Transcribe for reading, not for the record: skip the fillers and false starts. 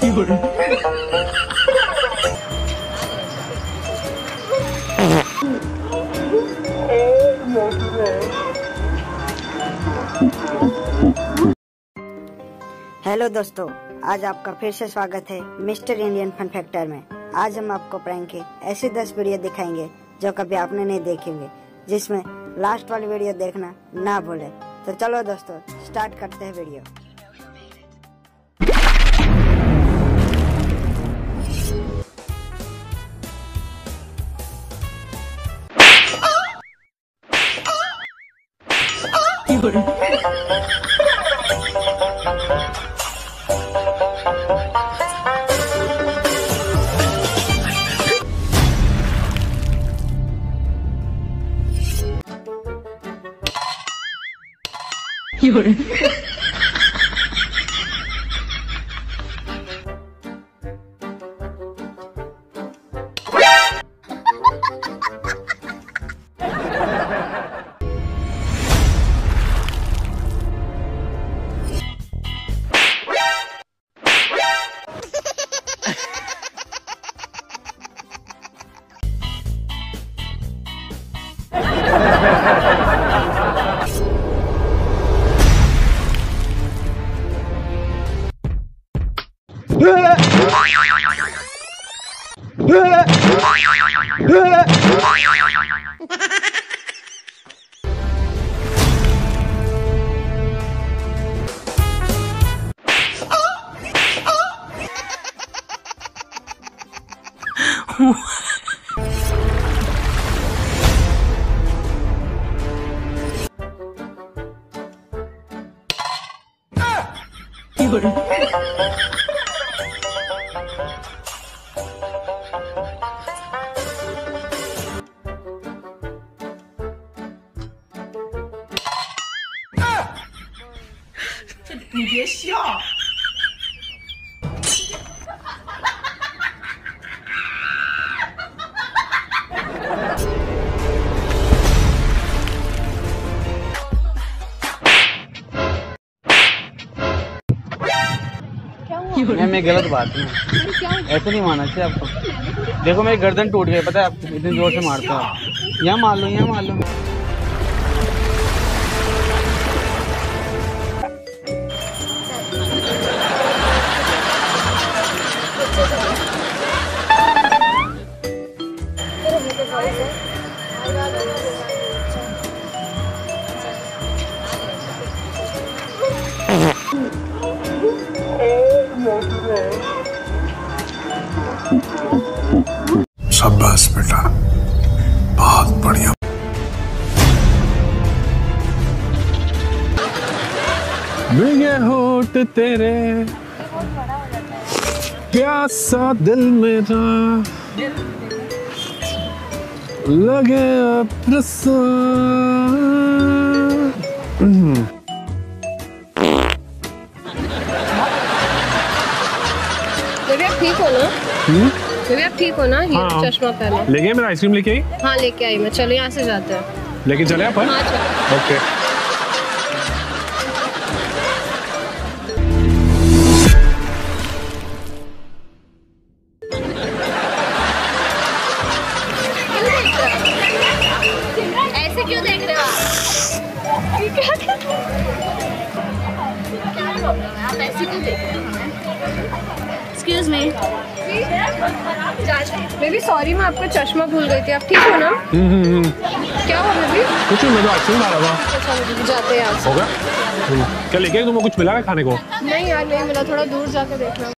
Hello दोस्तों, आज आपका फिर से स्वागत है मिस्टर इंडियन फन फैक्टर में। आज हम आपको प्रैंक के ऐसी 10 वीडियो दिखाएंगे जो कभी आपने नहीं देखे होंगे, जिसमें लास्ट वाली वीडियो देखना ना भूले। तो चलो दोस्तों, स्टार्ट करते हैं वीडियो। 你别笑。 मैं गलत बात है, ऐसे नहीं मानना चाहिए आपको। देखो मेरी गर्दन टूट गई, पता है आप इतने जोर से मारते हो। यहाँ मार लो, यहाँ मार लो। शाबाश बेटा, बहुत बढ़िया। भीगे होठ तेरे, प्यासा दिल मेरा, लगे अप्रसा। ठीक हो ना? बेबी आप ठीक हो ना? ये हाँ। चश्मा पहनो। लेके मेरा आइसक्रीम लेके आई? हाँ लेके आई मैं। चलो यहाँ से जाते हैं। लेके चले आप? हाँ चलो। ओके। ऐसे क्यों देख रहे हो आप? ऐसे क्यों देख रहे हो? Excuse me. बेबी सॉरी, मैं आपका चश्मा भूल गई थी। आप ठीक हो ना? क्या हुआ बेबी? कुछ नहीं, मैं तो आइसक्रीम खा रहा था। चलो जाते हैं यहाँ से। हो गया? क्या लेके तुमको कुछ मिला है खाने को? नहीं यार नहीं मिला, थोड़ा दूर जाकर देखना।